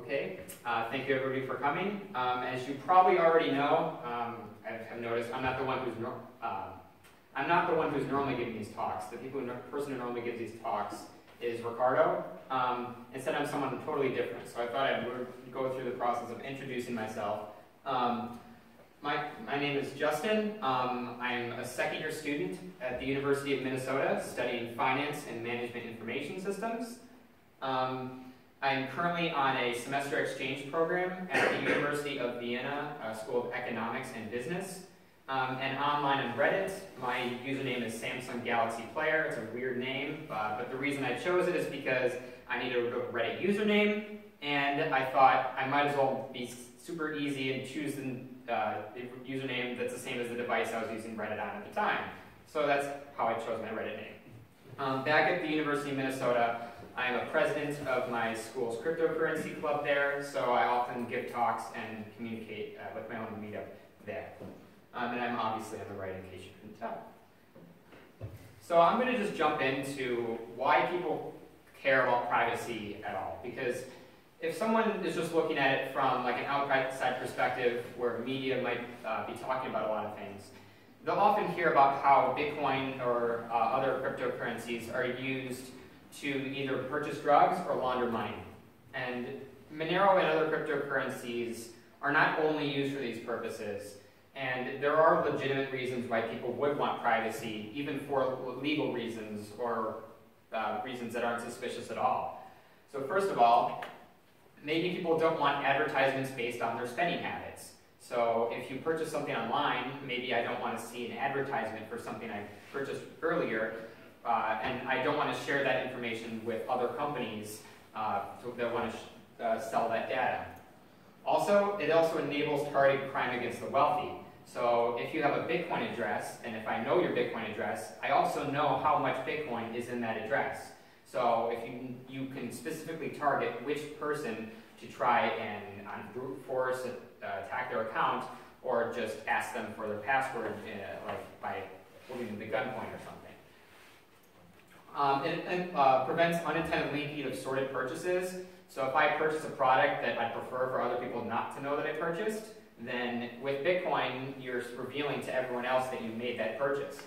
Okay, thank you everybody for coming. As you probably already know, I've noticed I'm not the one who's normally giving these talks. The person who normally gives these talks is Ricardo. Instead, I'm someone totally different. So I thought I would go through the process of introducing myself. My name is Justin. I'm a second-year student at the University of Minnesota studying Finance and Management Information Systems. I'm currently on a semester exchange program at the University of Vienna School of Economics and Business. And online on Reddit, my username is Samsung Galaxy Player. It's a weird name, but the reason I chose it is because I needed a Reddit username, and I thought I might as well be super easy and choose the username that's the same as the device I was using Reddit on at the time. So that's how I chose my Reddit name. Back at the University of Minnesota, I am a president of my school's cryptocurrency club there, so I often give talks and communicate with my own meetup there. And I'm obviously on the right in case you couldn't tell. So I'm going to just jump into why people care about privacy at all. Because if someone is just looking at it from like an outside perspective where media might be talking about a lot of things, they'll often hear about how Bitcoin or other cryptocurrencies are used to either purchase drugs or launder money. And Monero and other cryptocurrencies are not only used for these purposes, and there are legitimate reasons why people would want privacy, even for legal reasons or reasons that aren't suspicious at all. So first of all, maybe people don't want advertisements based on their spending habits. So if you purchase something online, maybe I don't want to see an advertisement for something I purchased earlier, and I don't want to share that information with other companies that want to sell that data. Also, it also enables targeted crime against the wealthy. So if you have a Bitcoin address, and if I know your Bitcoin address, I also know how much Bitcoin is in that address. So if you can specifically target which person to try and on brute force attack their account, or just ask them for their password, like by holding them to gunpoint or something. It prevents unintended linking of sorted purchases. So if I purchase a product that I prefer for other people not to know that I purchased, then with Bitcoin, you're revealing to everyone else that you made that purchase.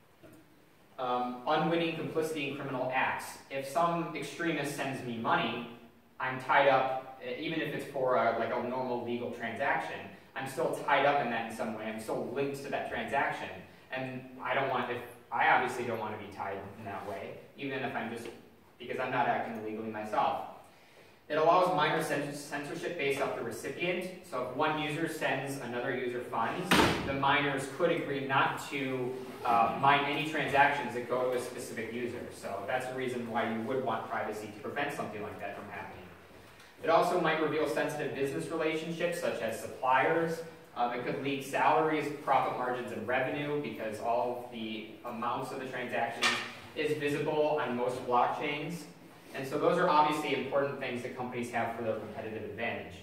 Unwitting complicity in criminal acts. If some extremist sends me money, I'm tied up, even if it's for like a normal legal transaction, I'm still tied up in that in some way. I'm still linked to that transaction. And I obviously don't want to be tied in that way, even if because I'm not acting illegally myself. It allows minor censorship based off the recipient. So if one user sends another user funds, the miners could agree not to mine any transactions that go to a specific user. So that's the reason why you would want privacy, to prevent something like that from happening. It also might reveal sensitive business relationships, such as suppliers. It could leak salaries, profit margins, and revenue, because all of the amounts of the transactions is visible on most blockchains. And so those are obviously important things that companies have for their competitive advantage.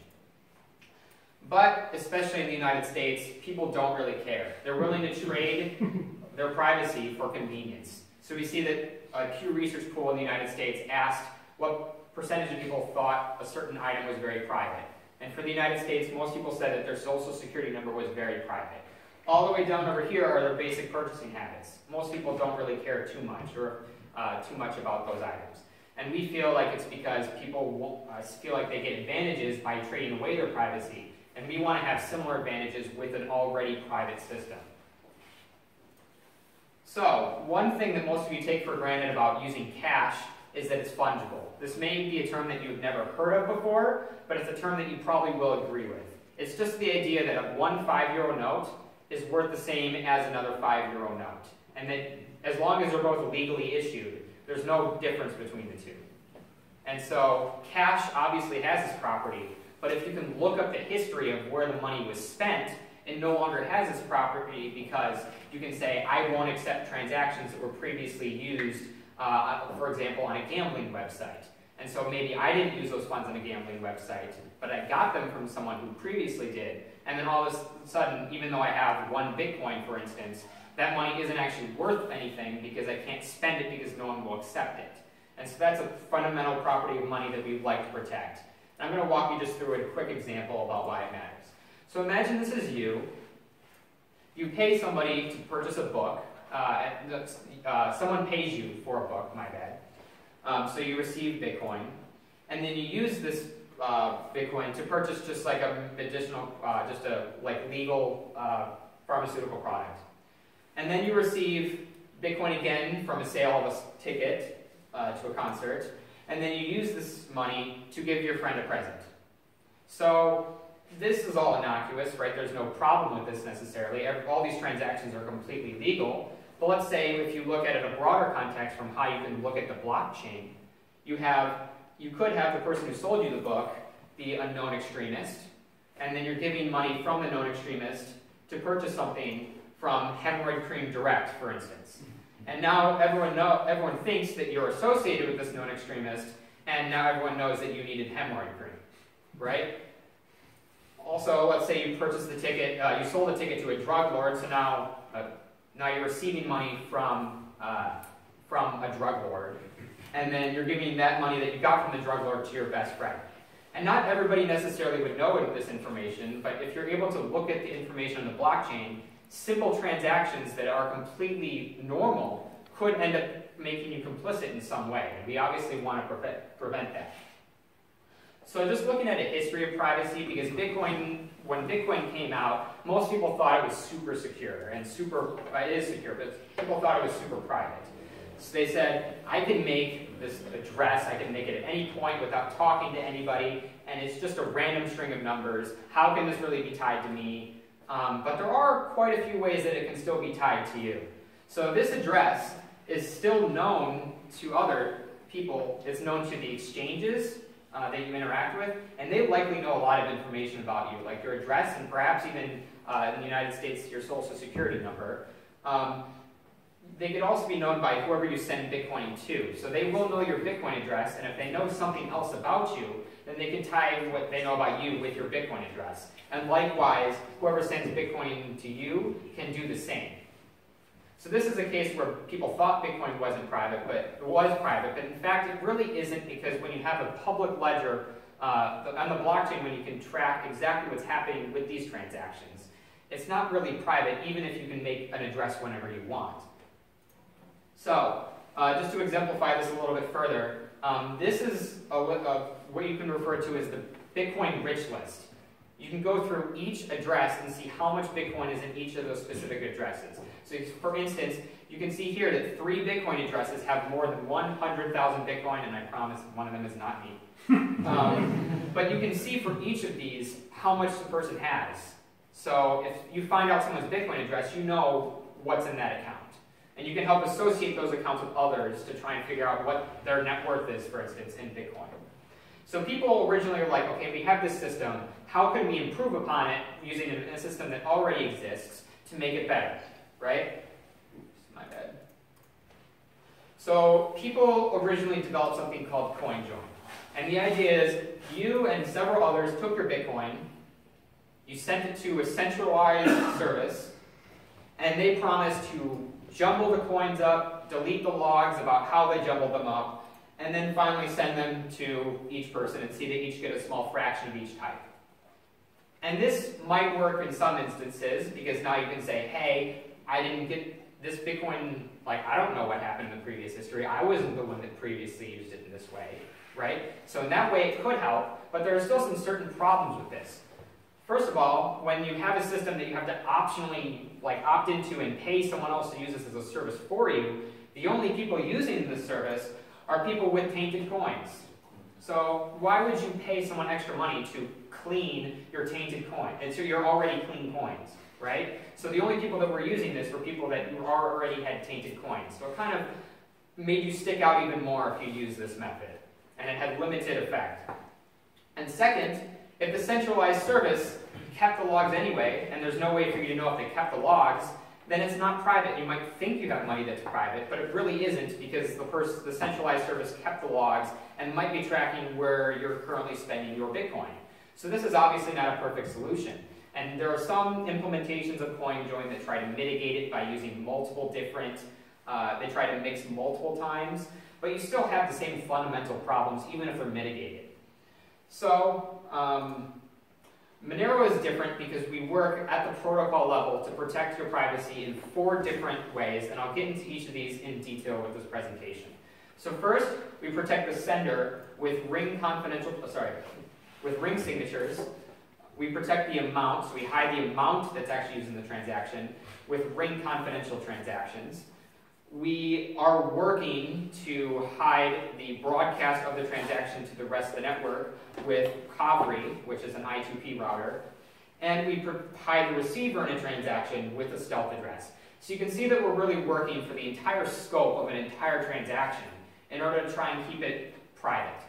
But, especially in the United States, people don't really care. They're willing to trade their privacy for convenience. So we see that a Pew Research poll in the United States asked what percentage of people thought a certain item was very private. And for the United States, most people said that their social security number was very private. All the way down over here are their basic purchasing habits. Most people don't really care too much about those items. And we feel like it's because people feel like they get advantages by trading away their privacy. And we want to have similar advantages with an already private system. So, one thing that most of you take for granted about using cash is that it's fungible. This may be a term that you've never heard of before, but it's a term that you probably will agree with. It's just the idea that a one €5 note is worth the same as another €5 note. And that as long as they're both legally issued, there's no difference between the two. And so cash obviously has this property, but if you can look up the history of where the money was spent, it no longer has this property, because you can say, I won't accept transactions that were previously used, for example, on a gambling website. And so maybe I didn't use those funds on a gambling website, but I got them from someone who previously did. And then all of a sudden, even though I have 1 Bitcoin, for instance, that money isn't actually worth anything because I can't spend it because no one will accept it. And so that's a fundamental property of money that we'd like to protect. And I'm going to walk you just through a quick example about why it matters. So imagine this is you. You pay somebody to purchase a book. Someone pays you for a book, my bad. So you receive Bitcoin. And then you use this Bitcoin to purchase just like a additional, just a like legal pharmaceutical product. And then you receive Bitcoin again from a sale of a ticket to a concert. And then you use this money to give your friend a present. So this is all innocuous, right? There's no problem with this necessarily. All these transactions are completely legal. But let's say if you look at it in a broader context from how you can look at the blockchain, you could have the person who sold you the book be a known extremist, and then you're giving money from the known extremist to purchase something from Hemorrhoid Cream Direct, for instance. And now everyone thinks that you're associated with this known extremist, and now everyone knows that you needed hemorrhoid cream, right? Also, let's say you purchased the ticket, you sold the ticket to a drug lord, so now you're receiving money from a drug lord, and then you're giving that money that you got from the drug lord to your best friend. And not everybody necessarily would know this information, but if you're able to look at the information on the blockchain, simple transactions that are completely normal could end up making you complicit in some way, and we obviously want to prevent that. So just looking at a history of privacy, because when Bitcoin came out, most people thought it was super secure, and it is secure, but people thought it was super private. So they said, I can make this address, I can make it at any point without talking to anybody, and it's just a random string of numbers. How can this really be tied to me? But there are quite a few ways that it can still be tied to you. So this address is still known to other people. It's known to the exchanges that you interact with, and they likely know a lot of information about you, like your address and perhaps even in the United States, your social security number. They could also be known by whoever you send Bitcoin to. So they will know your Bitcoin address, and if they know something else about you, then they can tie what they know about you with your Bitcoin address. And likewise, whoever sends Bitcoin to you can do the same. So this is a case where people thought Bitcoin wasn't private, but it was private. But in fact, it really isn't, because when you have a public ledger on the blockchain, when you can track exactly what's happening with these transactions, it's not really private, even if you can make an address whenever you want. So, just to exemplify this a little bit further, this is what you can refer to as the Bitcoin rich list. You can go through each address and see how much Bitcoin is in each of those specific addresses. So for instance, you can see here that 3 Bitcoin addresses have more than 100,000 Bitcoin, and I promise one of them is not me. But you can see for each of these how much the person has. So if you find out someone's Bitcoin address, you know what's in that account. And you can help associate those accounts with others to try and figure out what their net worth is, for instance, in Bitcoin. So people originally were like, okay, we have this system. How can we improve upon it using a system that already exists to make it better, right? Oops, my bad. So people originally developed something called CoinJoin. And the idea is you and several others took your Bitcoin, you sent it to a centralized service, and they promised to jumble the coins up, delete the logs about how they jumbled them up, and then finally send them to each person and see they each get a small fraction of each type. And this might work in some instances, because now you can say, hey, I didn't get this Bitcoin, like, I don't know what happened in the previous history. I wasn't the one that previously used it in this way, right? So in that way, it could help, but there are still some certain problems with this. First of all, when you have a system that you have to optionally opt into and pay someone else to use this as a service for you, the only people using this service are people with tainted coins. So why would you pay someone extra money to clean your tainted coin? It's your already clean coins, right? So the only people that were using this were people that already had tainted coins. So it kind of made you stick out even more if you use this method. And it had limited effect. And second, if the centralized service kept the logs anyway, and there's no way for you to know if they kept the logs, then it's not private. You might think you have money that's private, but it really isn't, because the centralized service kept the logs and might be tracking where you're currently spending your Bitcoin. So this is obviously not a perfect solution. And there are some implementations of CoinJoin that try to mitigate it by using multiple different, they try to mix multiple times, but you still have the same fundamental problems even if they're mitigated. So Monero is different because we work at the protocol level to protect your privacy in 4 different ways, and I'll get into each of these in detail with this presentation. So first, we protect the sender with ring signatures. We protect the amount, so we hide the amount that's actually used in the transaction with ring confidential transactions. We are working to hide the broadcast of the transaction to the rest of the network with Kavri, which is an I2P router. And we hide the receiver in a transaction with a stealth address. So you can see that we're really working for the entire scope of an entire transaction in order to try and keep it private.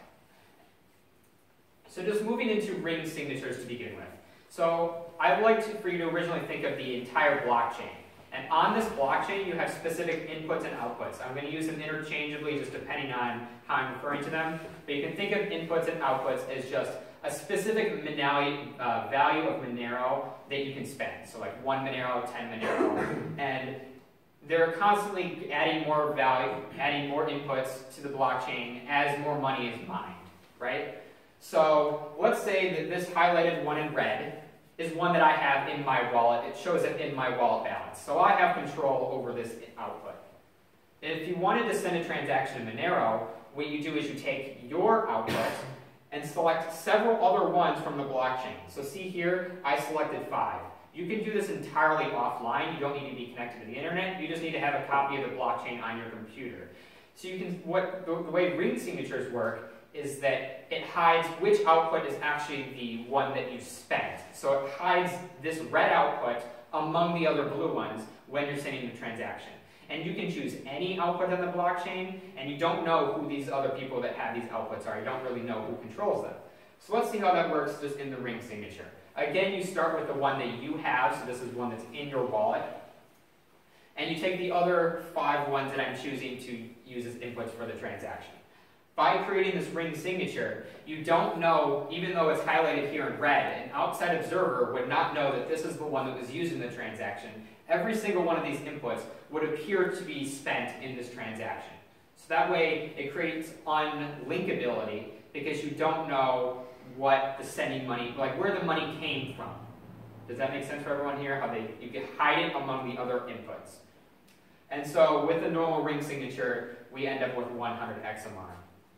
So just moving into ring signatures to begin with. So I'd like for you to originally think of the entire blockchain. And on this blockchain, you have specific inputs and outputs. I'm going to use them interchangeably just depending on how I'm referring to them. But you can think of inputs and outputs as just a specific value of Monero that you can spend. So like 1 Monero, 10 Monero. And they're constantly adding more value, adding more inputs to the blockchain as more money is mined, right? So let's say that this highlighted one in red is one that I have in my wallet. It shows it in my wallet balance. So I have control over this output. If you wanted to send a transaction in Monero, what you do is you take your output and select several other ones from the blockchain. So see here, I selected 5. You can do this entirely offline. You don't need to be connected to the internet. You just need to have a copy of the blockchain on your computer. So you can, the way ring signatures work is that it hides which output is actually the one that you spent. So it hides this red output among the other blue ones when you're sending the transaction. And you can choose any output on the blockchain, and you don't know who these other people that have these outputs are. You don't really know who controls them. So let's see how that works just in the ring signature. Again, you start with the one that you have, so this is one that's in your wallet. And you take the other 5 ones that I'm choosing to use as inputs for the transaction. By creating this ring signature, you don't know, even though it's highlighted here in red, an outside observer would not know that this is the one that was used in the transaction. Every single one of these inputs would appear to be spent in this transaction. So that way, it creates unlinkability because you don't know what the sending money, like where the money came from. Does that make sense for everyone here? How you can hide it among the other inputs. And so with the normal ring signature, we end up with 100 XMR.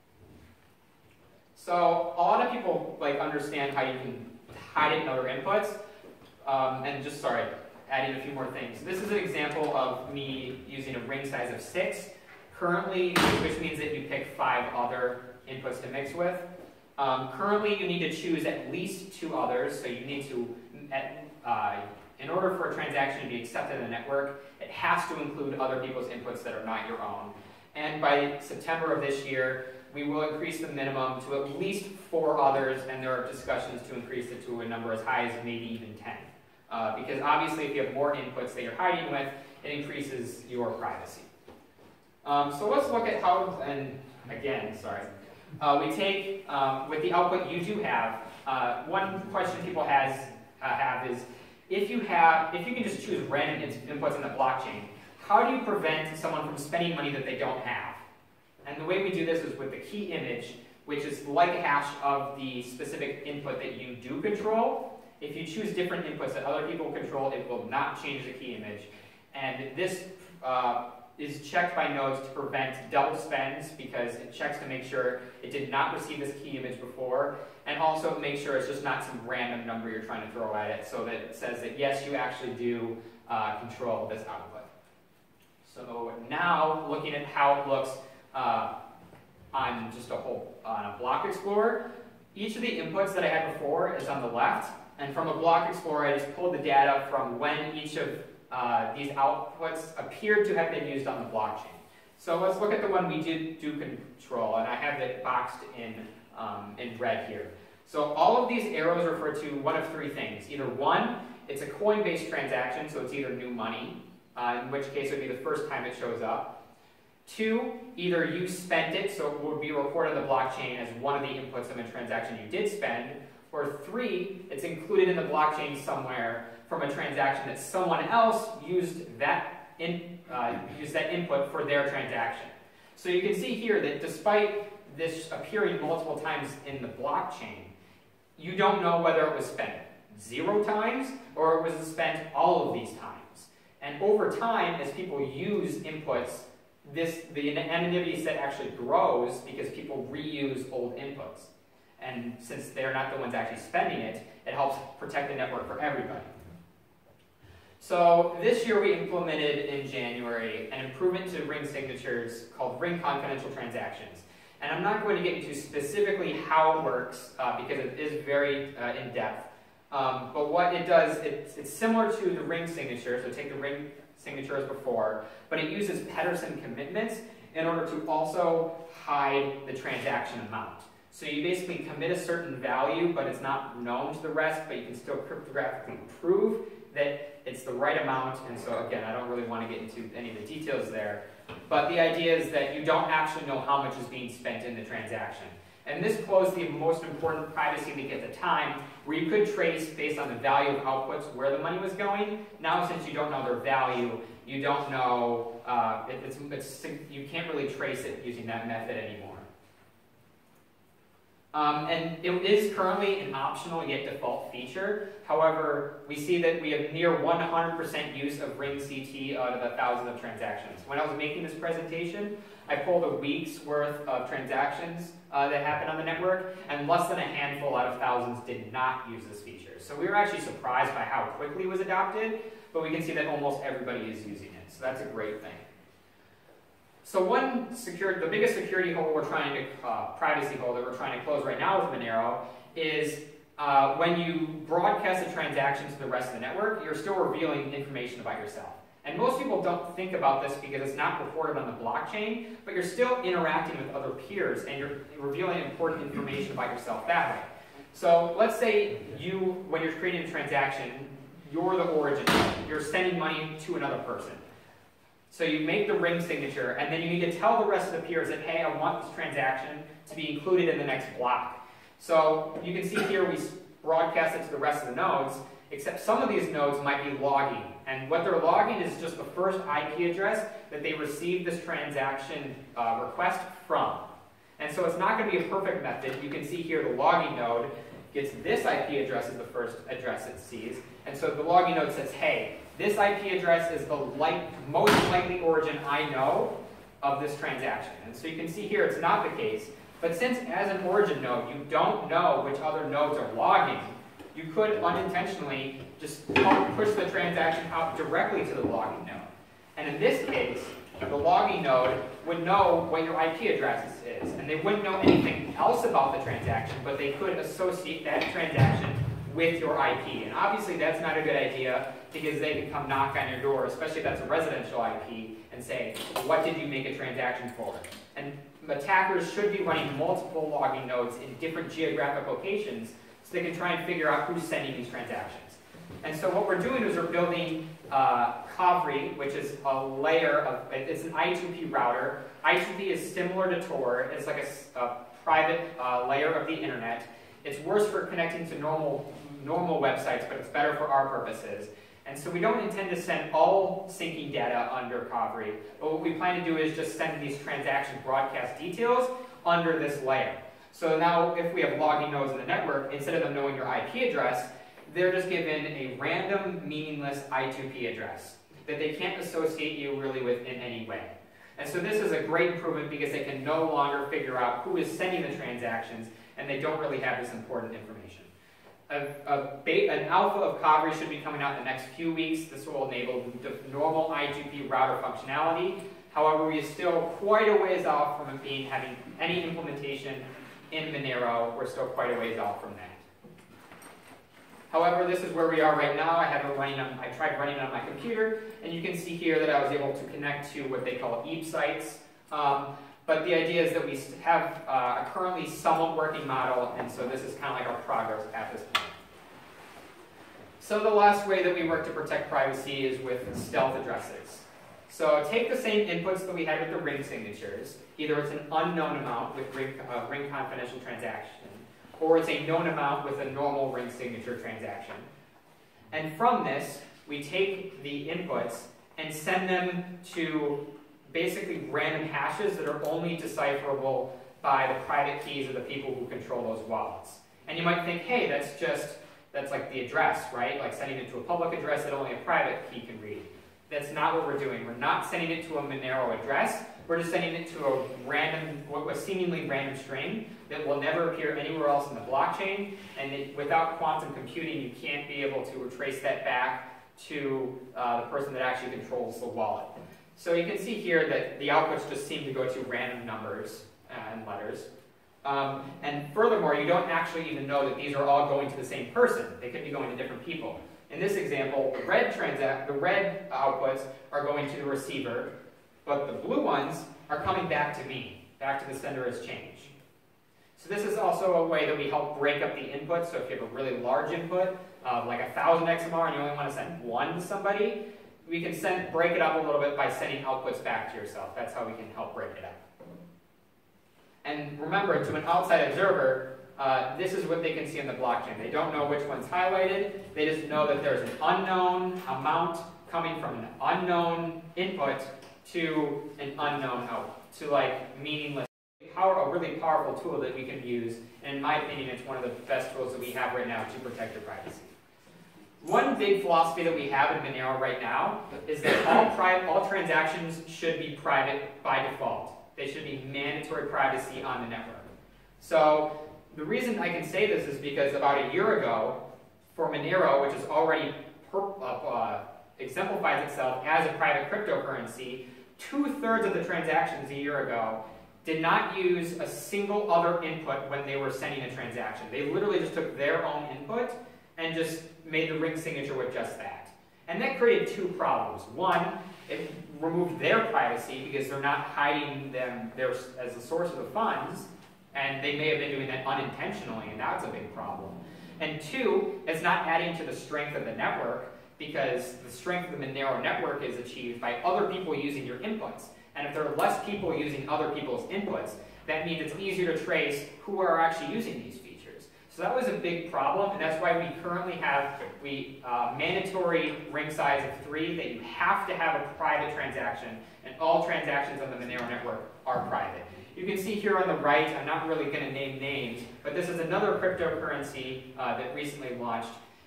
So a lot of people understand how you can hide it in other inputs. And just, adding a few more things. This is an example of me using a ring size of 6. Currently, which means that you pick 5 other inputs to mix with. Currently, you need to choose at least 2 others. So you need to, in order for a transaction to be accepted in the network, it has to include other people's inputs that are not your own. And by September of this year, we will increase the minimum to at least 4 others, and there are discussions to increase it to a number as high as maybe even 10. Because obviously if you have more inputs that you're hiding with, it increases your privacy. So let's look at how, and again, we take, with the output you do have, one question people have is, if you can just choose random inputs in the blockchain, how do you prevent someone from spending money that they don't have? And the way we do this is with the key image, which is like a hash of the specific input that you do control. If you choose different inputs that other people control, it will not change the key image. And this is checked by nodes to prevent double spends because it checks to make sure it did not receive this key image before, and also make sure it's just not some random number you're trying to throw at it, so that it says that yes, you actually do control this output. So now, looking at how it looks on just on a block explorer, each of the inputs that I had before is on the left, and from a block explorer, I just pulled the data from when each of these outputs appeared to have been used on the blockchain. So let's look at the one we do control, and I have it boxed in red here. So all of these arrows refer to one of 3 things. Either 1, it's a coin-based transaction, so it's either new money, in which case it would be the first time it shows up. 2, either you spent it, so it would be reported on the blockchain as one of the inputs of a transaction you did spend. Or 3, it's included in the blockchain somewhere from a transaction that someone else used that input for their transaction. So you can see here that despite this appearing multiple times in the blockchain, you don't know whether it was spent 0 times or it was spent all of these times. And over time, as people use inputs, the anonymity set actually grows because people reuse old inputs. And since they're not the ones actually spending it, it helps protect the network for everybody. So this year we implemented in January an improvement to ring signatures called Ring Confidential Transactions. And I'm not going to get into specifically how it works because it is very in-depth. But what it does, it's similar to the ring signature, so take the ring signature as before, but it uses Pedersen commitments in order to also hide the transaction amount. So you basically commit a certain value, but it's not known to the rest, but you can still cryptographically prove that it's the right amount. And so again, I don't really want to get into any of the details there, but the idea is that you don't actually know how much is being spent in the transaction. And this closed the most important privacy leak at the time, where you could trace based on the value of outputs where the money was going. Now, since you don't know their value, you don't know, you can't really trace it using that method anymore. And it is currently an optional yet default feature. However, we see that we have near 100% use of Ring CT out of the thousands of transactions. When I was making this presentation, I pulled a week's worth of transactions that happened on the network, and less than a handful out of thousands did not use this feature. So we were actually surprised by how quickly it was adopted, but we can see that almost everybody is using it. So that's a great thing. So the biggest security hole we're trying to, privacy hole that we're trying to close right now with Monero is when you broadcast a transaction to the rest of the network, you're still revealing information about yourself. And most people don't think about this because it's not reported on the blockchain, but you're still interacting with other peers and you're revealing important information about yourself that way. So let's say when you're creating a transaction, you're the origin. You're sending money to another person. So you make the ring signature, and then you need to tell the rest of the peers that, hey, I want this transaction to be included in the next block. So you can see here we broadcast it to the rest of the nodes, except some of these nodes might be logging. And what they're logging is just the first IP address that they received this transaction request from. And so it's not going to be a perfect method. You can see here the logging node gets this IP address as the first address it sees. And so the logging node says, hey, this IP address is the most likely origin I know of this transaction. And so you can see here it's not the case. But since as an origin node, you don't know which other nodes are logging, you could unintentionally just push the transaction out directly to the logging node. And in this case, the logging node would know what your IP address is. And they wouldn't know anything else about the transaction, but they could associate that transaction with your IP. And obviously that's not a good idea because they can come knock on your door, especially if that's a residential IP, and say, what did you make a transaction for? And attackers should be running multiple logging nodes in different geographic locations so they can try and figure out who's sending these transactions. And so what we're doing is we're building Kovri, which is a layer of, it's an I2P router. I2P is similar to Tor. It's like a private layer of the internet. It's worse for connecting to normal websites, but it's better for our purposes. And so we don't intend to send all syncing data under Kovri, but what we plan to do is just send these transaction broadcast details under this layer. So now if we have logging nodes in the network, instead of them knowing your IP address, they're just given a random, meaningless I2P address that they can't associate you really with in any way. And so this is a great improvement because they can no longer figure out who is sending the transactions, and they don't really have this important information. An alpha of Kovri should be coming out in the next few weeks. This will enable the normal I2P router functionality. However, we are still quite a ways off from it having any implementation in Monero. We're still quite a ways off from that. However, this is where we are right now. I tried running it on my computer, and you can see here that I was able to connect to what they call EAP sites. But the idea is that we have a currently somewhat working model, and so this is kind of like our progress at this point. So the last way that we work to protect privacy is with stealth addresses. So take the same inputs that we had with the ring signatures. Either it's an unknown amount with ring confidential transaction, or it's a known amount with a normal ring signature transaction. And from this, we take the inputs and send them to basically random hashes that are only decipherable by the private keys of the people who control those wallets. And you might think, hey, that's like the address, right? Like sending it to a public address that only a private key can read. That's not what we're doing. We're not sending it to a Monero address. We're just sending it to a random, a seemingly random string that will never appear anywhere else in the blockchain. And without quantum computing, you can't be able to trace that back to the person that actually controls the wallet. So you can see here that the outputs just seem to go to random numbers and letters. And furthermore, you don't actually even know that these are all going to the same person. They could be going to different people. In this example, the red outputs are going to the receiver, but the blue ones are coming back to me, back to the sender as change. So this is also a way that we help break up the input. So if you have a really large input, like 1,000 XMR, and you only want to send one to somebody, we can break it up a little bit by sending outputs back to yourself. That's how we can help break it up. And remember, to an outside observer, this is what they can see on the blockchain. They don't know which one's highlighted. They just know that there's an unknown amount coming from an unknown input to an unknown out, to like meaningless. A really powerful tool that we can use, and in my opinion, it's one of the best tools that we have right now to protect your privacy. One big philosophy that we have in Monero right now is that all transactions should be private by default. They should be mandatory privacy on the network. So the reason I can say this is because about a year ago, for Monero, which has already exemplifies itself as a private cryptocurrency, 2/3 of the transactions a year ago did not use a single other input when they were sending a transaction. They literally just took their own input and just made the ring signature with just that. And that created two problems. One, it removed their privacy because they're not hiding them as the source of the funds, and they may have been doing that unintentionally, and that's a big problem. And two, it's not adding to the strength of the network, because the strength of the Monero network is achieved by other people using your inputs. And if there are less people using other people's inputs, that means it's easier to trace who are actually using these features. So that was a big problem, and that's why we currently have mandatory ring size of 3, that you have to have a private transaction, and all transactions on the Monero network are private. You can see here on the right, I'm not really going to name names, but this is another cryptocurrency that recently launched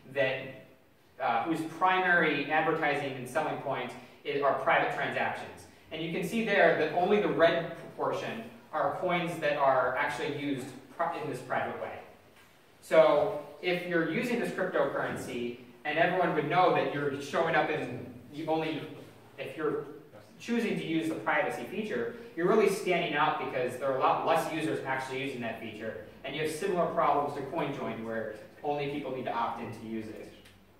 whose primary advertising and selling point are private transactions. And you can see there that only the red proportion are coins that are actually used in this private way. So if you're using this cryptocurrency, and everyone would know that you're showing up if you're choosing to use the privacy feature, you're really standing out because there are a lot less users actually using that feature. And you have similar problems to CoinJoin, where only people need to opt in to use it.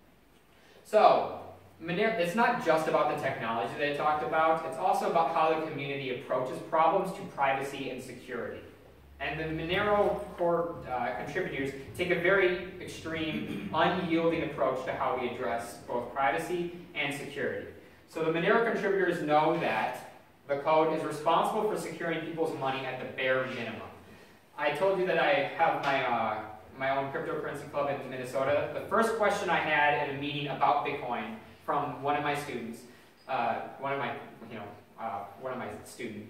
So Monero, it's not just about the technology that I talked about, it's also about how the community approaches problems to privacy and security. And the Monero core contributors take a very extreme, unyielding approach to how we address both privacy and security. So the Monero contributors know that the code is responsible for securing people's money at the bare minimum. I told you that I have my own cryptocurrency club in Minnesota. The first question I had at a meeting about Bitcoin from one of my students, one of my students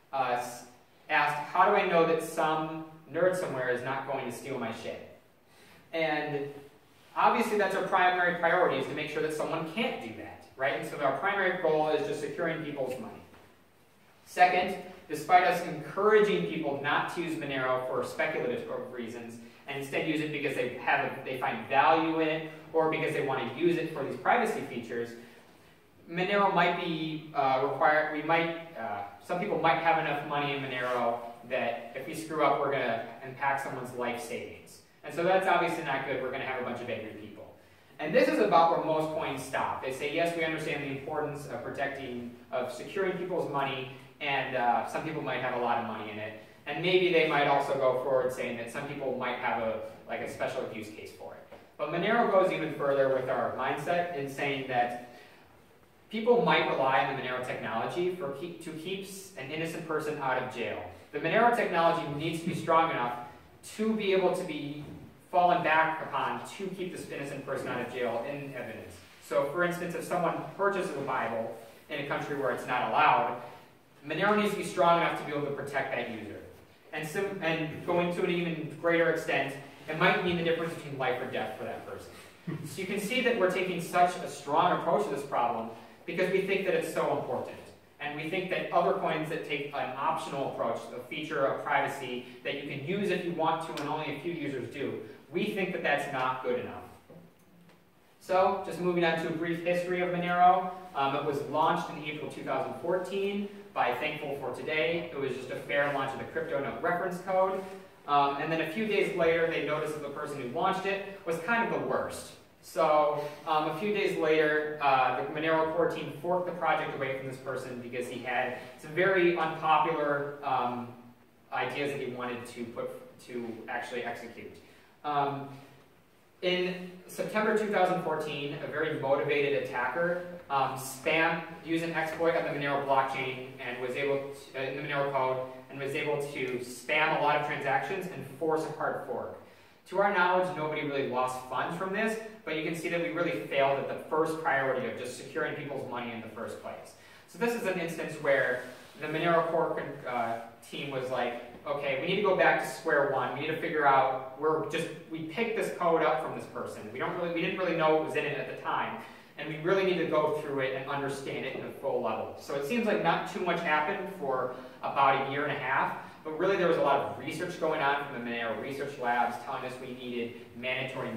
asked, how do I know that some nerd somewhere is not going to steal my shit? And obviously that's our primary priority, is to make sure that someone can't do that, right? And so our primary goal is just securing people's money. Second, despite us encouraging people not to use Monero for speculative reasons, and instead use it because they find value in it, or because they want to use it for these privacy features, Monero might be required. Some people might have enough money in Monero that if we screw up, we're going to impact someone's life savings. And so that's obviously not good. We're going to have a bunch of angry people. And this is about where most coins stop. They say, yes, we understand the importance of securing people's money, and some people might have a lot of money in it. And maybe they might also go forward saying that some people might have a special use case for it. But Monero goes even further with our mindset in saying that people might rely on the Monero technology to keep an innocent person out of jail. The Monero technology needs to be strong enough to be able to be fallen back upon to keep this innocent person out of jail in evidence. So for instance, if someone purchases a Bible in a country where it's not allowed, Monero needs to be strong enough to be able to protect that user. And going to an even greater extent, it might mean the difference between life or death for that person. So you can see that we're taking such a strong approach to this problem because we think that it's so important. And we think that other coins that take an optional approach, a feature of privacy that you can use if you want to and only a few users do, we think that that's not good enough. So, just moving on to a brief history of Monero. It was launched in April 2014 by Thankful for Today. It was just a fair launch of the CryptoNote reference code. And then a few days later, they noticed that the person who launched it was kind of the worst. So a few days later, the Monero core team forked the project away from this person because he had some very unpopular ideas that he wanted to actually execute. In September 2014, a very motivated attacker used an exploit of the Monero blockchain and was able to, in the Monero code, and was able to spam a lot of transactions and force a hard fork. To our knowledge, nobody really lost funds from this, but you can see that we really failed at the first priority of just securing people's money in the first place. So this is an instance where the Monero core team was like, okay, we need to go back to square one. We need to figure out, we picked this code up from this person. We didn't really know what was in it at the time, and we really need to go through it and understand it in a full level. So it seems like not too much happened for about a year and a half, but really there was a lot of research going on from the Monero research labs telling us we needed mandatory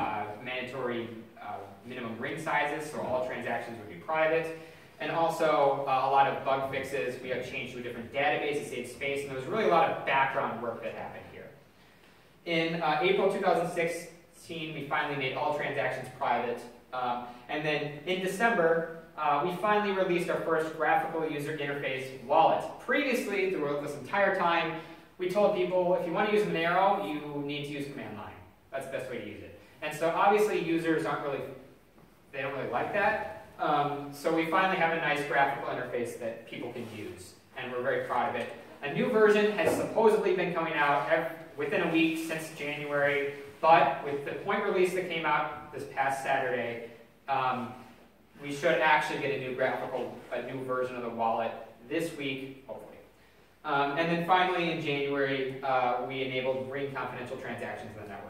minimum ring sizes, so all transactions would be private. And also a lot of bug fixes. We had changed to a different database to save space, and there was really a lot of background work that happened here. In April 2016, we finally made all transactions private. And then in December, we finally released our first graphical user interface wallet. Previously, throughout this entire time, we told people if you want to use Monero, you need to use command line. That's the best way to use it. And so obviously users don't really like that. So we finally have a nice graphical interface that people can use, and we're very proud of it. A new version has supposedly been coming out within a week since January, but with the point release that came out this past Saturday, we should actually get a new version of the wallet this week, hopefully. And then finally in January, we enabled ring confidential transactions in the network.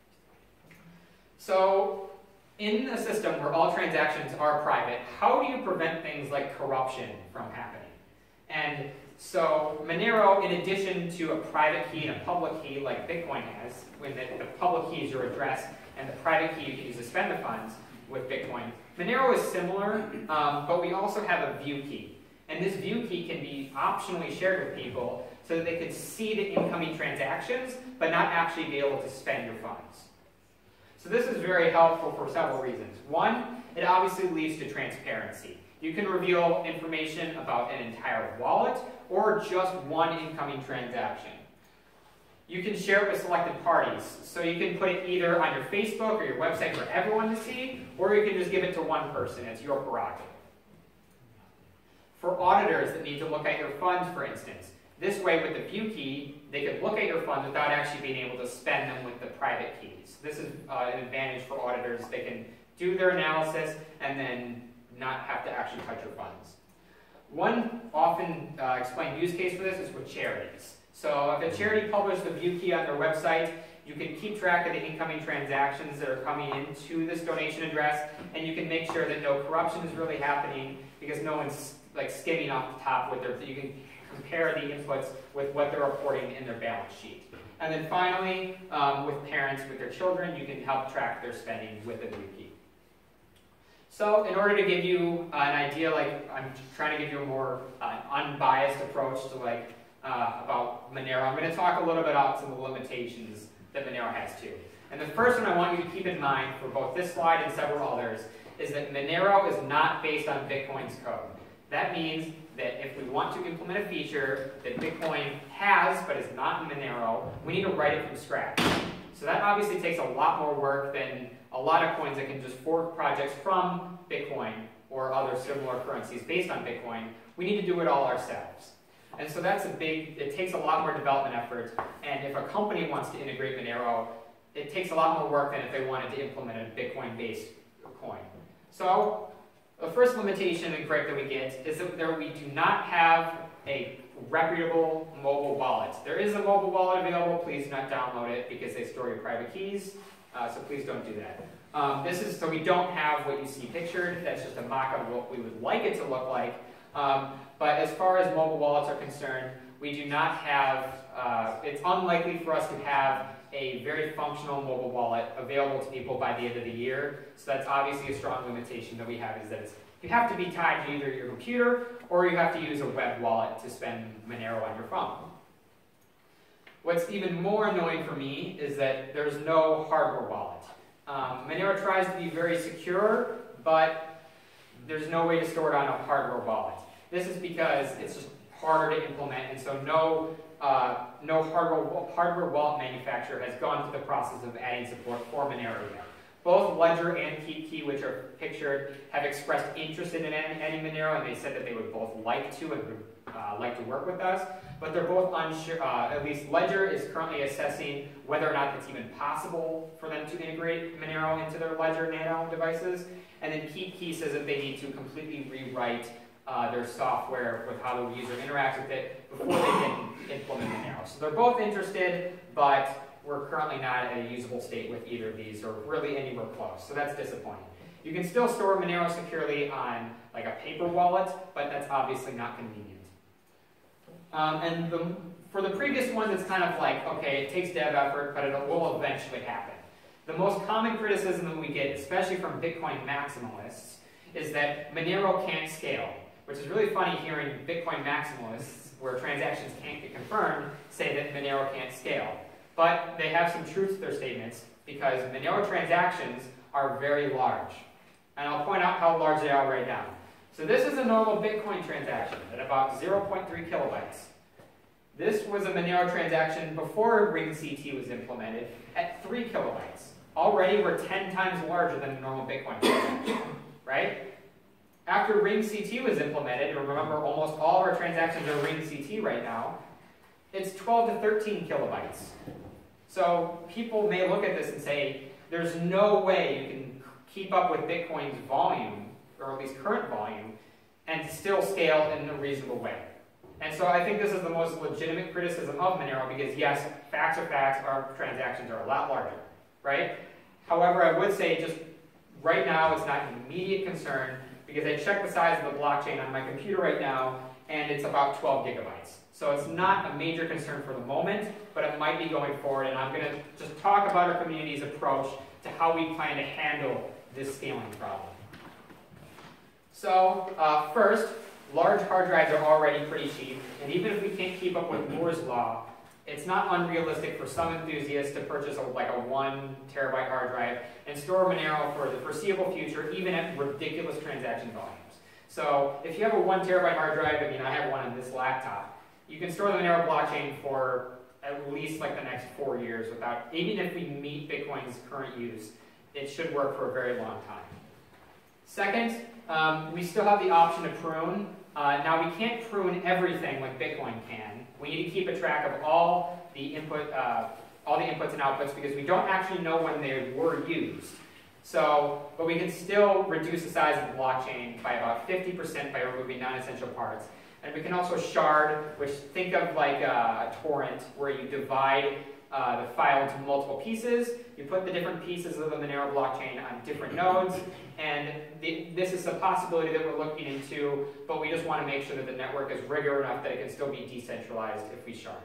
So, in a system where all transactions are private, how do you prevent things like corruption from happening? And so Monero, in addition to a private key and a public key like Bitcoin has, when the public key is your address and the private key you can use to spend the funds with Bitcoin, Monero is similar, but we also have a view key. And this view key can be optionally shared with people so that they could see the incoming transactions, but not actually be able to spend your funds. So this is very helpful for several reasons. One, it obviously leads to transparency. You can reveal information about an entire wallet or just one incoming transaction. You can share it with selected parties. So you can put it either on your Facebook or your website for everyone to see, or you can just give it to one person. It's your prerogative. For auditors that need to look at your funds, for instance, this way with the view key, they could look at your funds without actually being able to spend them with the private keys. This is an advantage for auditors. They can do their analysis and then not have to actually touch your funds. One often explained use case for this is with charities. So if a charity publishes the view key on their website, you can keep track of the incoming transactions that are coming into this donation address, and you can make sure that no corruption is really happening because no one's like skimming off the top with you can compare the inputs with what they're reporting in their balance sheet. And then finally, with parents, with their children, you can help track their spending with the view key. So in order to give you an idea, like I'm trying to give you a more unbiased approach to about Monero, I'm going to talk a little bit about some of the limitations that Monero has too. And the first one I want you to keep in mind for both this slide and several others is that Monero is not based on Bitcoin's code. That means that if we want to implement a feature that Bitcoin has but is not in Monero, we need to write it from scratch. So that obviously takes a lot more work than a lot of coins that can just fork projects from Bitcoin or other similar currencies based on Bitcoin. We need to do it all ourselves. And so it takes a lot more development effort, and if a company wants to integrate Monero, it takes a lot more work than if they wanted to implement a Bitcoin-based coin. So the first limitation and gripe that we get is that we do not have a reputable mobile wallets. There is a mobile wallet available. Please do not download it because they store your private keys, so please don't do that. So we don't have what you see pictured. That's just a mock-up of what we would like it to look like. But as far as mobile wallets are concerned, we do not have, it's unlikely for us to have a very functional mobile wallet available to people by the end of the year. So that's obviously a strong limitation that we have, is that you have to be tied to either your computer or you have to use a web wallet to spend Monero on your phone. What's even more annoying for me is that there's no hardware wallet. Monero tries to be very secure, but there's no way to store it on a hardware wallet. This is because it's just harder to implement, and so no hardware wallet manufacturer has gone through the process of adding support for Monero yet. Both Ledger and KeepKey, which are pictured, have expressed interest in adding Monero, and they said that they would both like to and would like to work with us, but they're both unsure. At least Ledger is currently assessing whether or not it's even possible for them to integrate Monero into their Ledger Nano devices, and then KeepKey says that they need to completely rewrite their software with how the user interacts with it before they can implement Monero. So they're both interested, but we're currently not at a usable state with either of these, or really anywhere close, so that's disappointing. You can still store Monero securely on like a paper wallet, but that's obviously not convenient. For the previous ones, it's kind of like, okay, it takes dev effort, but it will eventually happen. The most common criticism that we get, especially from Bitcoin maximalists, is that Monero can't scale, which is really funny hearing Bitcoin maximalists, where transactions can't get confirmed, say that Monero can't scale. But they have some truth to their statements, because Monero transactions are very large. And I'll point out how large they are right now. So this is a normal Bitcoin transaction at about 0.3 kilobytes. This was a Monero transaction before RingCT was implemented at 3 kilobytes. Already we're 10 times larger than a normal Bitcoin transaction, right? After RingCT was implemented, and remember almost all of our transactions are RingCT right now, it's 12 to 13 kilobytes. So people may look at this and say, there's no way you can keep up with Bitcoin's volume, or at least current volume, and still scale in a reasonable way. And so I think this is the most legitimate criticism of Monero, because yes, facts are facts, our transactions are a lot larger, right? However, I would say just right now it's not an immediate concern, because I checked the size of the blockchain on my computer right now, and it's about 12 gigabytes. So it's not a major concern for the moment, but it might be going forward, and I'm going to just talk about our community's approach to how we plan to handle this scaling problem. So first, large hard drives are already pretty cheap, and even if we can't keep up with Moore's Law, it's not unrealistic for some enthusiasts to purchase like a 1 terabyte hard drive and store Monero for the foreseeable future, even at ridiculous transaction volumes. So if you have a 1 terabyte hard drive, I mean, I have one on this laptop, you can store the Monero blockchain for at least like the next 4 years without, even if we meet Bitcoin's current use, it should work for a very long time. Second, we still have the option to prune. Now we can't prune everything like Bitcoin can. We need to keep a track of all the inputs and outputs, because we don't actually know when they were used. So, but we can still reduce the size of the blockchain by about 50% by removing non-essential parts. And we can also shard, which think of like a torrent, where you divide the file into multiple pieces. You put the different pieces of the Monero blockchain on different nodes, and this is a possibility that we're looking into, but we just want to make sure that the network is rigorous enough that it can still be decentralized if we shard.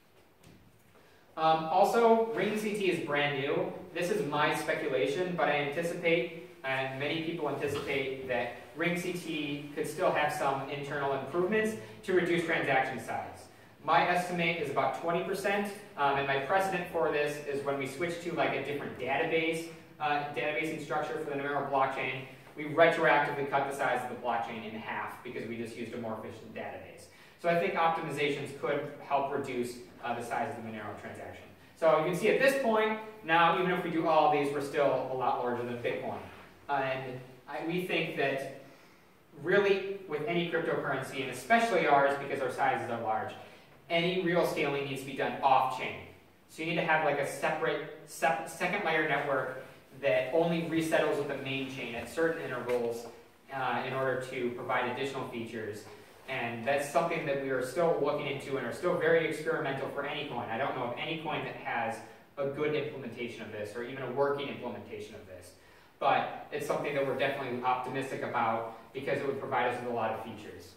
Also, RingCT is brand new. This is my speculation, but I anticipate, and many people anticipate, that RingCT could still have some internal improvements to reduce transaction size. My estimate is about 20%, and my precedent for this is when we switch to like a different databasing structure for the Monero blockchain, we retroactively cut the size of the blockchain in half because we just used a more efficient database. So I think optimizations could help reduce the size of the Monero transaction. So you can see at this point, now even if we do all of these, we're still a lot larger than Bitcoin. And we think that really with any cryptocurrency, and especially ours because our sizes are large, any real scaling needs to be done off-chain. So you need to have like a separate second layer network that only resettles with the main chain at certain intervals in order to provide additional features. And that's something that we are still looking into and are still very experimental for any coin. I don't know of any coin that has a good implementation of this or even a working implementation of this. But it's something that we're definitely optimistic about because it would provide us with a lot of features.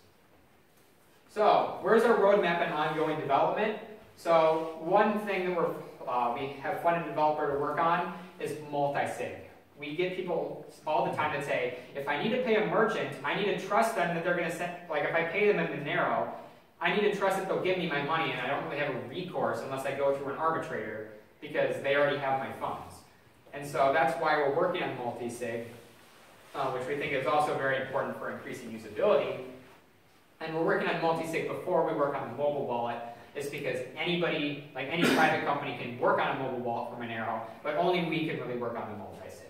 So where's our roadmap and ongoing development? So one thing that we have funded a developer to work on is multi-sig. We get people all the time that say, if I need to pay a merchant, I need to trust them that they're going to send, like if I pay them in Monero, I need to trust that they'll give me my money and I don't really have a recourse unless I go through an arbitrator because they already have my funds. And so that's why we're working on multi-sig, which we think is also very important for increasing usability. And we're working on multi-sig before we work on the mobile wallet. Is because anybody, like any private company, can work on a mobile wallet for Monero, but only we can really work on the multi-sig.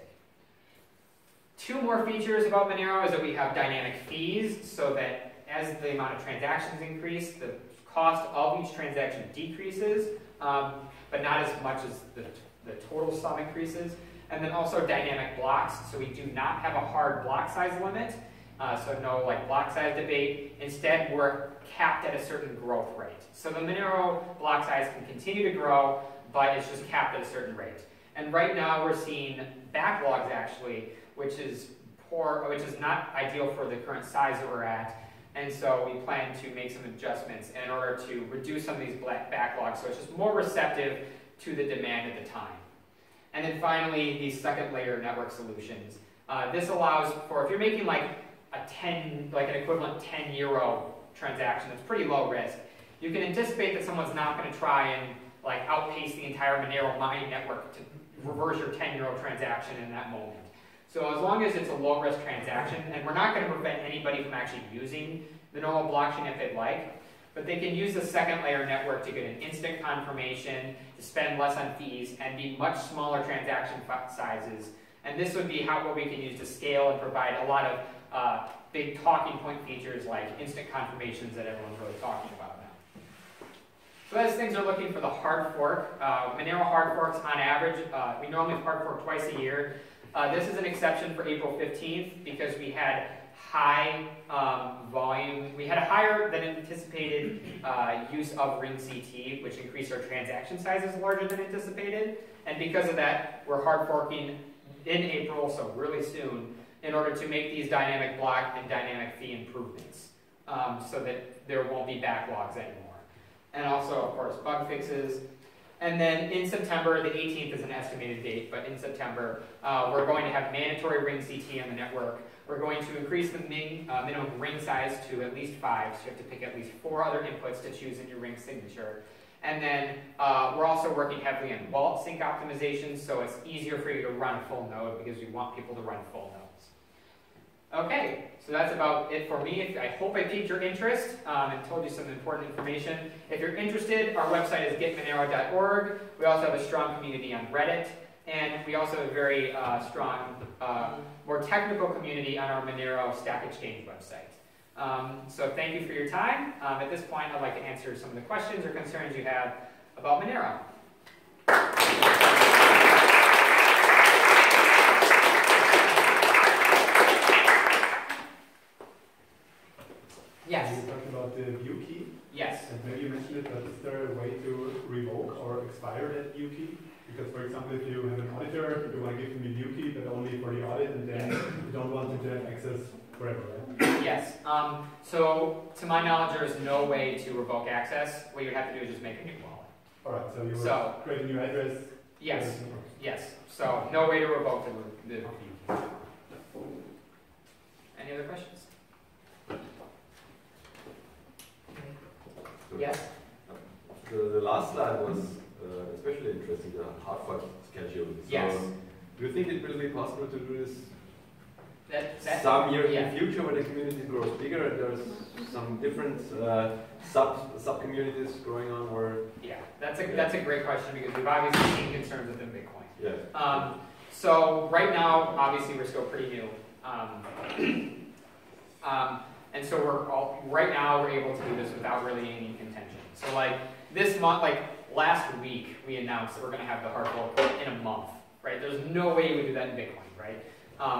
Two more features about Monero is that we have dynamic fees, so that as the amount of transactions increase, the cost of each transaction decreases, but not as much as the total sum increases. And then also dynamic blocks, so we do not have a hard block size limit, so no like block size debate. Instead, we're capped at a certain growth rate. So the Monero block size can continue to grow, but it's just capped at a certain rate. And right now we're seeing backlogs actually, which is poor, which is not ideal for the current size that we're at. And so we plan to make some adjustments in order to reduce some of these backlogs, so it's just more receptive to the demand at the time. And then finally, these second layer network solutions. This allows for, if you're making like an equivalent 10 euro transaction that's pretty low risk, you can anticipate that someone's not going to try and like outpace the entire Monero mining network to reverse your 10 euro transaction in that moment. So as long as it's a low risk transaction, and we're not going to prevent anybody from actually using the normal blockchain if they'd like, but they can use the second layer network to get an instant confirmation, to spend less on fees, and be much smaller transaction sizes. And this would be what we can use to scale and provide a lot of big talking point features like instant confirmations that everyone's really talking about now. So as things are looking for the hard fork, Monero hard forks on average, we normally hard fork twice a year. This is an exception for April 15th because we had high volume, we had a higher than anticipated use of Ring CT, which increased our transaction sizes larger than anticipated. And because of that, we're hard forking in April, so really soon, in order to make these dynamic block and dynamic fee improvements so that there won't be backlogs anymore. And also, of course, bug fixes. And then in September, the 18th is an estimated date, but in September, we're going to have mandatory Ring CT on the network. We're going to increase the minimum ring size to at least 5, so you have to pick at least 4 other inputs to choose in your ring signature. And then we're also working heavily on wallet sync optimization, so it's easier for you to run a full node because we want people to run full nodes. Okay, so that's about it for me. I hope I piqued your interest and told you some important information. If you're interested, our website is getmonero.org. We also have a strong community on Reddit, and we also have a very strong, more technical community on our Monero Stack Exchange website. So thank you for your time. At this point, I'd like to answer some of the questions or concerns you have about Monero. Yes. You talked about the view key. Yes. And maybe you mentioned it, but is there a way to revoke or expire that view key? Because, for example, if you have an auditor, you want to give them the view key, but only for the audit, and then you don't want them to have access forever, right? Yes. So, to my knowledge, there is no way to revoke access. What you would have to do is just make a new wallet. All right. So you would create a new address. Yes. Yes. So no way to revoke the view key. Any other questions? Yes. The last slide was especially interesting, the hard fork schedule. So yes. Do you think it will be possible to do this some year in the future when the community grows bigger and there's some different sub communities growing on? Or yeah, that's a great question because we've obviously seen concerns within Bitcoin. Yeah. So right now, obviously, we're still pretty new. And so right now we're able to do this without really any contention. So like this month, like last week, we announced that we're going to have the hard fork in a month, right? There's no way you would do that in Bitcoin, right?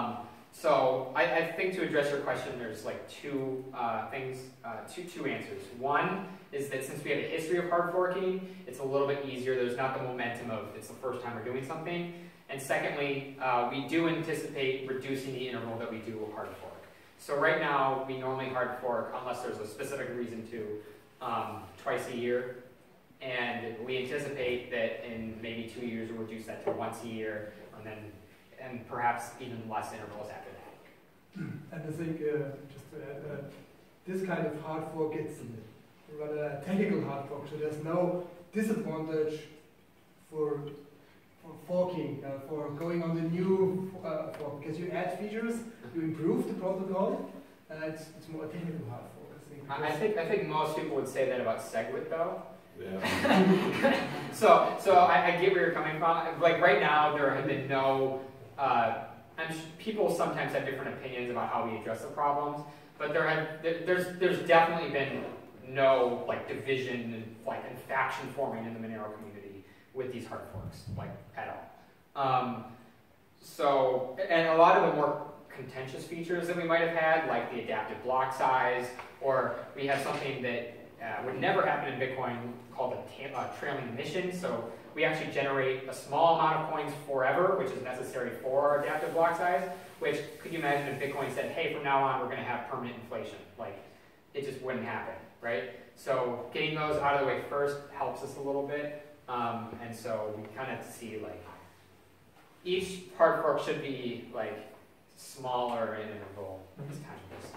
So I think to address your question, there's like two answers. One is that since we have a history of hard forking, it's a little bit easier. There's not the momentum of it's the first time we're doing something. And secondly, we do anticipate reducing the interval that we do a hard fork. So right now, we normally hard fork, unless there's a specific reason to, twice a year. And we anticipate that in maybe 2 years, we'll reduce that to once a year, and perhaps even less intervals after that. And I think, just to add, this kind of hard fork gets rather a technical hard fork, so there's no disadvantage for forking, for going on the new fork, because you add features, you improve the protocol, and it's more a technical hard fork, I think. I think most people would say that about SegWit though. Yeah. So I get where you're coming from. Like right now, there have been no. People sometimes have different opinions about how we address the problems, but there's definitely been no like division and faction forming in the Monero community with these hard forks, like at all. And a lot of the more contentious features that we might have had, like the adaptive block size, or we have something that would never happen in Bitcoin called a trailing emission. So we actually generate a small amount of coins forever, which is necessary for our adaptive block size, which could you imagine if Bitcoin said, hey, from now on, we're going to have permanent inflation? Like, it just wouldn't happen, right? So getting those out of the way first helps us a little bit. And so we kind of see, like, each hard fork should be, like, smaller in interval as time proceeds.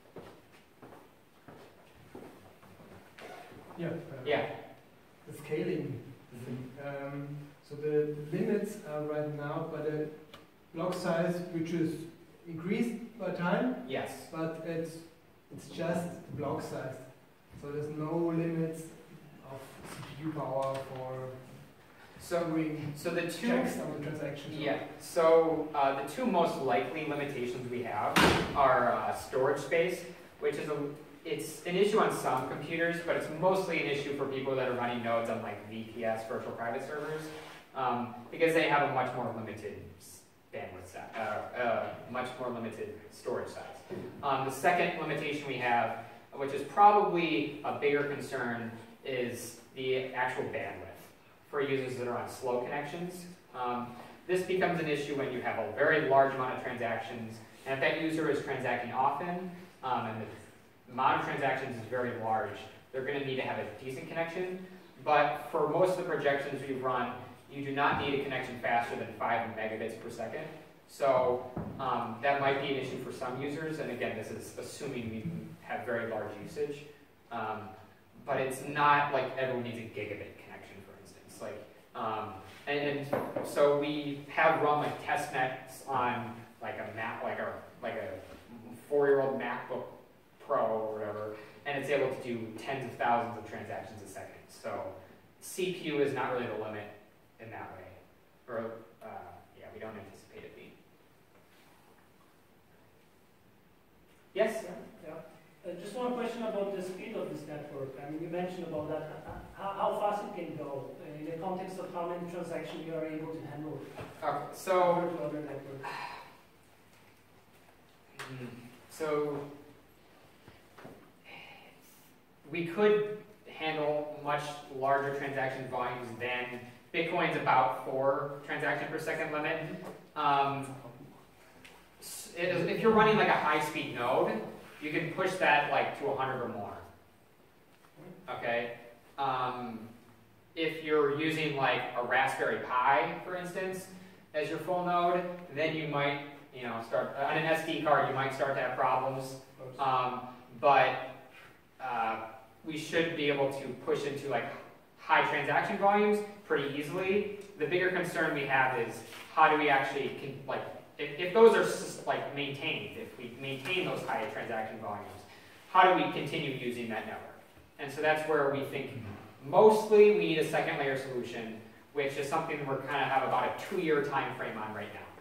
Yeah. The scaling thing. So the limits are right now by the block size, which is increased by time. Yes. But it's just the block size. So there's no limits of CPU power for doing the two checks on the transactions. Yeah. So the two most likely limitations we have are storage space, which is it's an issue on some computers, but it's mostly an issue for people that are running nodes on like VPS, virtual private servers, because they have a much more limited bandwidth size, much more limited storage size. The second limitation we have, which is probably a bigger concern, is the actual bandwidth for users that are on slow connections. This becomes an issue when you have a very large amount of transactions, and if that user is transacting often, and the amount of transactions is very large, they're going to need to have a decent connection. But for most of the projections we've run, you do not need a connection faster than 5 megabits per second. So that might be an issue for some users, and again, this is assuming we have very large usage. But it's not like everyone needs a gigabit connection, for instance. And so we have run like test nets on like a 4-year-old MacBook Pro or whatever, and it's able to do tens of thousands of transactions a second. So CPU is not really the limit in that way. Or yeah, we don't anticipate it being. Yes? Yeah. Just one question about the speed of this network. I mean, you mentioned about that. How fast it can go in the context of how many transactions you are able to handle. Okay, compared to other networks. So we could handle much larger transaction volumes than Bitcoin's about 4 transaction per second limit. If you're running like a high-speed node, you can push that like to 100 or more. Okay. If you're using like a Raspberry Pi, for instance, as your full node, then you might, start on an SD card. You might start to have problems. But we should be able to push into like high transaction volumes pretty easily. The bigger concern we have is how do we actually if those are like maintained, if we maintain those high transaction volumes, how do we continue using that network? And so that's where we think mostly we need a second layer solution, which is something we're kind of have about a 2-year time frame on right now.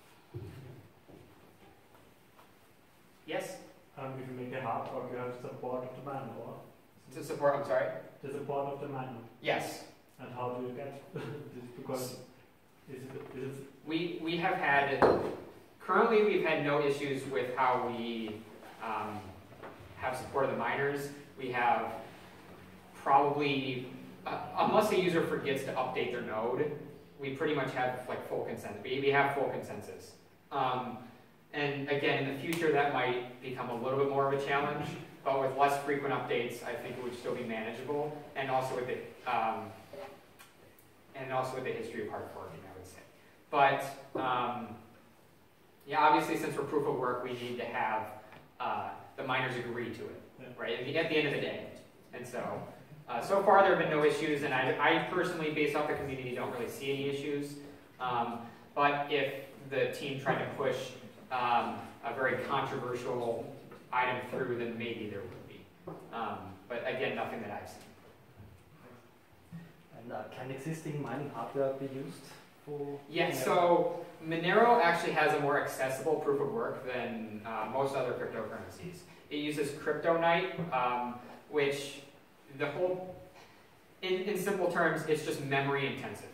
Yes? If you make a hard fork, you have support of the manual. To support, I'm sorry? The support of the manual. Yes. And how do you get this? Because is it we have had Currently, we've had no issues with how we have support of the miners. We have probably, unless a user forgets to update their node, we pretty much have like full consensus. We have full consensus. And again, in the future, that might become a little bit more of a challenge, but with less frequent updates, I think it would still be manageable, and also with the history of hard forking, I would say. But yeah, obviously, since we're proof of work, we need to have the miners agree to it, right? At the end of the day, and so. So far, there have been no issues, and I personally, based off the community, don't really see any issues. But if the team tried to push a very controversial item through, then maybe there would be. But again, nothing that I've seen. And can existing mining hardware be used for? Yeah, so Monero actually has a more accessible proof of work than most other cryptocurrencies. It uses CryptoNight, which the whole, in simple terms, it's just memory intensive.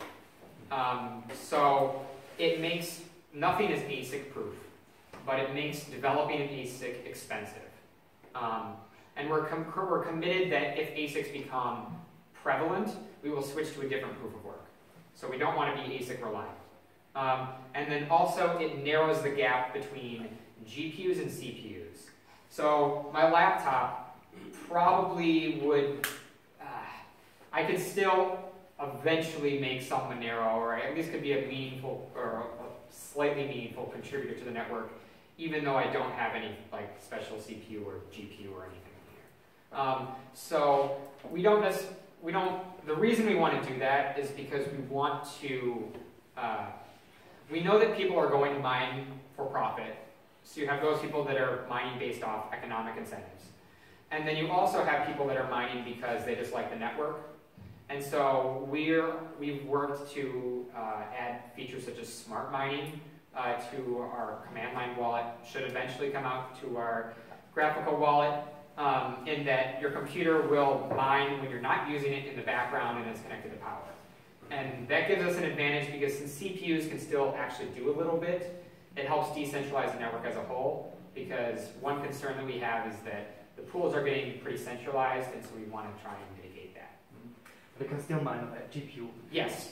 So it makes, nothing is ASIC proof, but it makes developing an ASIC expensive. And we're committed that if ASICs become prevalent, we will switch to a different proof of work. So we don't want to be ASIC reliant. And then also it narrows the gap between GPUs and CPUs. So my laptop probably would, I could still eventually make some Monero, or at least could be a meaningful or a slightly meaningful contributor to the network, even though I don't have any like special CPU or GPU or anything here. So the reason we want to do that is because we want to, we know that people are going to mine for profit. So you have those people that are mining based off economic incentives. And then you also have people that are mining because they just like the network. And so we've worked to add features such as smart mining to our command line wallet, should eventually come out to our graphical wallet, in that your computer will mine when you're not using it in the background and it's connected to power. And that gives us an advantage because since CPUs can still actually do a little bit, it helps decentralize the network as a whole, because one concern that we have is that the pools are getting pretty centralized, and so we want to try and mitigate that. But you can still mine on a GPU. Yes,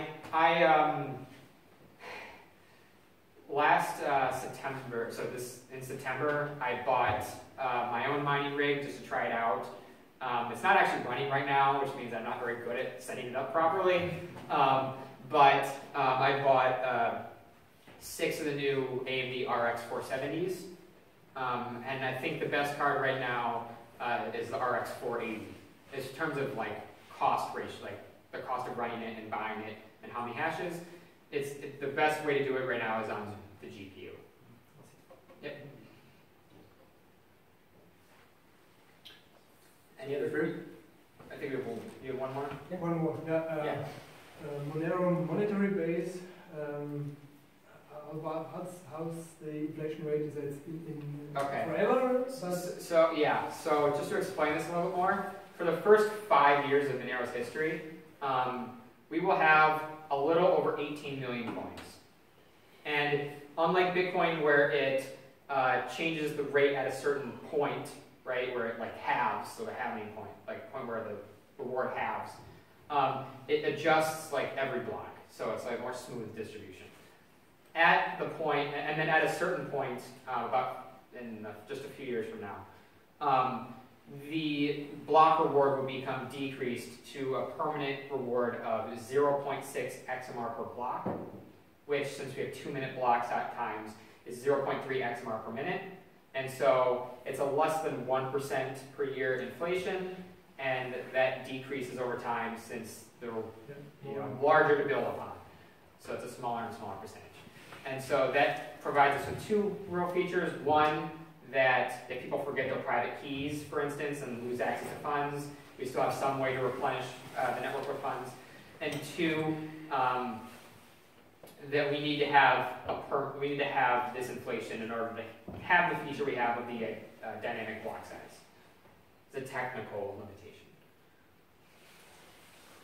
last September, so in September, I bought my own mining rig just to try it out. It's not actually running right now, which means I'm not very good at setting it up properly. But I bought 6 of the new AMD RX 470s. And I think the best card right now is the RX 480. In terms of like cost ratio, like the cost of running it and buying it and how many hashes, the best way to do it right now is on the GPU. Yep. Any other fruit? I think you have one more. Yeah. One more. Yeah. Monero monetary base. How's the inflation rate? Is it in okay. forever? So yeah. So just to explain this a little bit more, for the first 5 years of Monero's history, we will have a little over 18 million coins. And unlike Bitcoin, where it changes the rate at a certain point, right, where it like halves, so the halving point, like point where the reward halves, it adjusts like every block, so it's like more smooth distribution. At the point, and then at a certain point, about in just a few years from now, the block reward will become decreased to a permanent reward of 0.6 XMR per block, which, since we have 2-minute blocks at times, is 0.3 XMR per minute. And so it's a less than 1% per year inflation, and that decreases over time since they're larger to build upon. So it's a smaller and smaller percentage. And so that provides us with 2 real features. One, that if people forget their private keys, for instance, and lose access to funds, we still have some way to replenish the network with funds. And 2, that we need to have this inflation in order to have the feature we have of the dynamic block size. It's a technical limitation.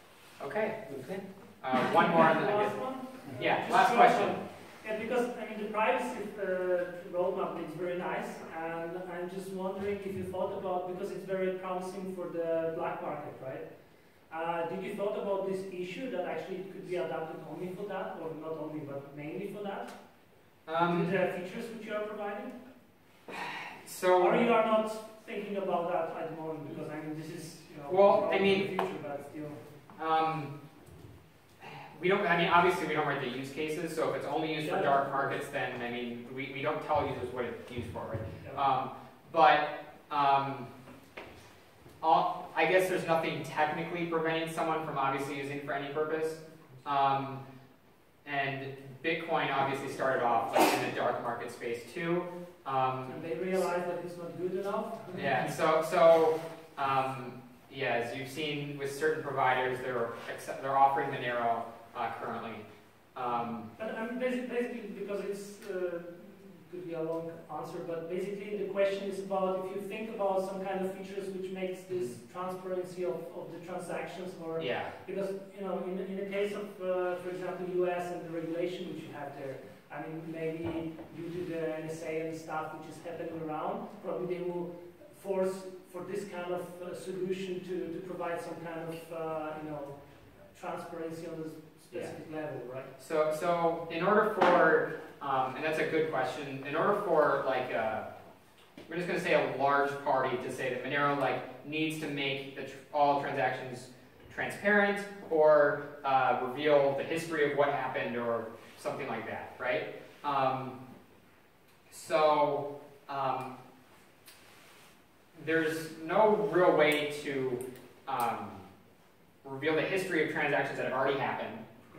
Okay. One more. Last one? Yeah. Last question. Yeah, because I mean privacy roadmap is very nice, and I'm just wondering if you thought about, because it's very promising for the black market, right? Did you thought about this issue that actually it could be adapted only for that, or not only, but mainly for that? The features which you are providing? So, or you are not thinking about that at the moment, because I mean, this is, you know, well, I mean, the future, but still. we don't, I mean, obviously we don't write the use cases, so if it's only used for dark markets, then, I mean, we don't tell users what it's used for, right? Yeah. I guess there's nothing technically preventing someone from obviously using it for any purpose. And Bitcoin obviously started off like in the dark market space too. And they realized that it's not good enough. Yeah, yeah, as you've seen with certain providers, they're offering Monero currently. But basically, because it's could be a long answer, but basically the question is about if you think about some kind of features which makes this transparency of the transactions, or yeah, because you know in the case of for example US and the regulation which you have there, I mean maybe due to the NSA and stuff which is happening around, probably they will force for this kind of solution to provide some kind of you know transparency on this specific level, right? So in order for and that's a good question. In order for like we're just going to say a large party to say that Monero like needs to make all transactions transparent or reveal the history of what happened or something like that, right? There's no real way to reveal the history of transactions that have already happened.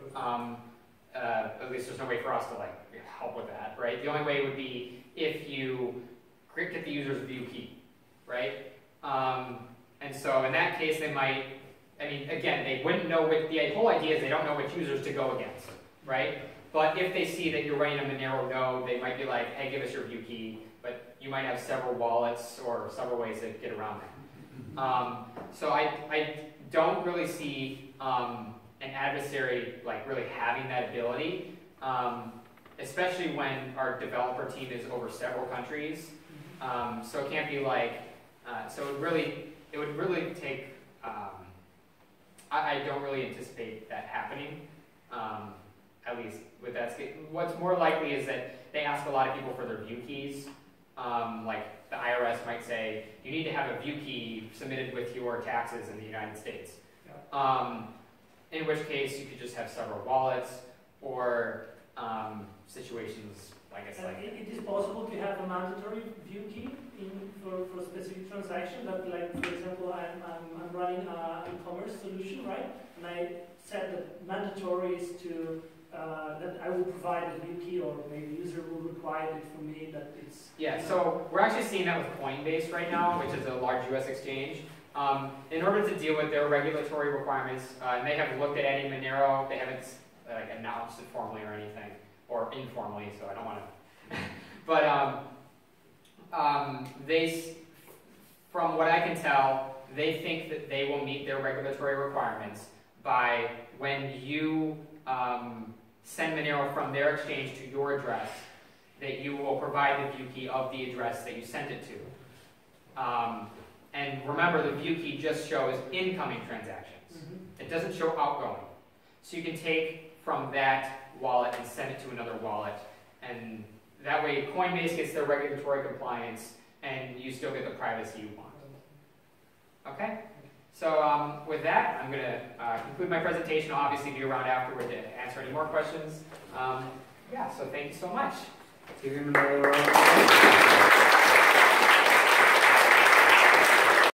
At least there's no way for us to like help with that, right? The only way would be if you get the user's view key, right? And so in that case, they might, I mean, again, they wouldn't know what, the whole idea is they don't know which users to go against, right? But if they see that you're running a Monero node, they might be like, hey, give us your view key, but you might have several wallets or several ways to get around that. So I don't really see an adversary like really having that ability, especially when our developer team is over several countries. So it can't be like, so it would really take, I don't really anticipate that happening, at least with that scale. What's more likely is that they ask a lot of people for their view keys. Like the IRS might say, you need to have a view key submitted with your taxes in the United States. Yeah. In which case you could just have several wallets or situations, I guess like... It is possible to have a mandatory view key for a specific transaction, that like, for example, I'm running an e-commerce solution, right? And I said that mandatory is to, that I will provide a view key, or maybe the user will require it from me, that it's... Yeah, so we're actually seeing that with Coinbase right now, which is a large US exchange. In order to deal with their regulatory requirements, and they have looked at adding Monero, they haven't like announced it formally or anything, or informally, so I don't want to. But from what I can tell, they think that they will meet their regulatory requirements by when you send Monero from their exchange to your address, that you will provide the view key of the address that you sent it to. And remember, the view key just shows incoming transactions. Mm-hmm. It doesn't show outgoing. So you can take from that wallet and send it to another wallet. And that way Coinbase gets their regulatory compliance and you still get the privacy you want. Okay? So with that, I'm going to conclude my presentation. I'll obviously be around afterward to answer any more questions. Yeah, so thank you so much. Give him another round.